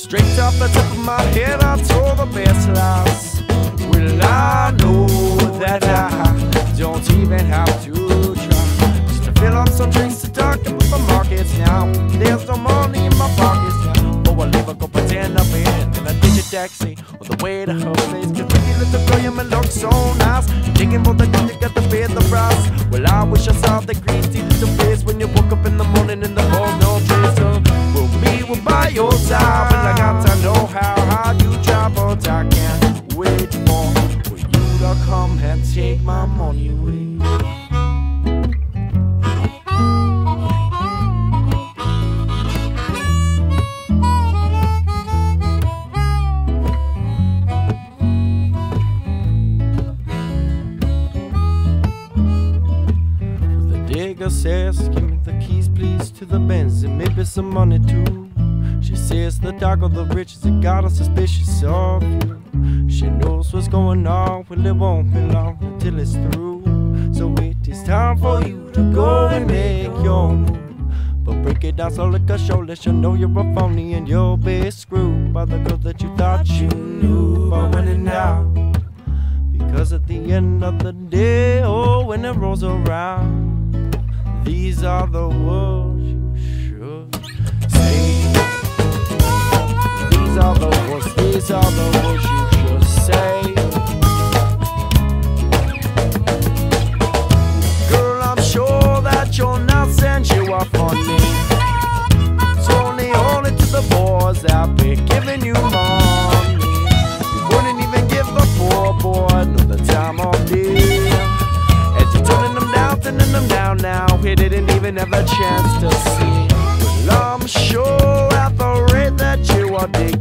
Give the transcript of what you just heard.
Straight off the top of my head, I told the best lies. Well, I know that I don't even have to try. Just to fill up some drinks to talk about my markets now. There's no money in my pockets now. But I'll leave, I go pretend I'm in a digitaxi on the way to her place. Cause pretty little girl, you may look so nice. Digging for the gun, you got to pay the price. Well, I wish I saw the greasy little face when you woke up in the morning in the hall, no trace. So we'll be by your side. Well, I got to know how you travel. I can't wait for you to come and take my money away. Digger says, give me the keys please to the Benz and maybe some money too. She says the dog of the riches that got her suspicious of you. She knows what's going on, well it won't be long until it's through. So it is time for you to go and make your move. But break it down slowly cause she'll let you know you're a phony and you'll be screwed by the girl that you thought you knew. But when in doubt, because at the end of the day, oh when it rolls around, these are the words you should say. These are the words you should say. Girl, I'm sure that you're not saying you are funny. It's only to the boys that be giving you money. You wouldn't even give the poor boy no the time of day. As you're turning them down now, he didn't even have a chance to see. Well, I'm sure at the rate that you are digging